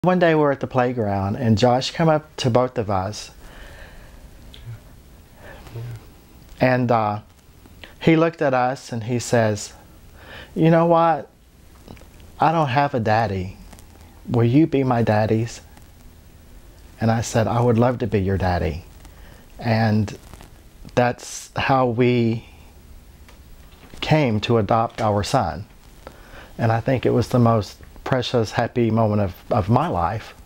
One day we're at the playground and Josh came up to both of us and he looked at us and he says, "You know what? I don't have a daddy. Will you be my daddies?" And I said, "I would love to be your daddy." And that's how we came to adopt our son. And I think it was the most precious, happy moment of my life.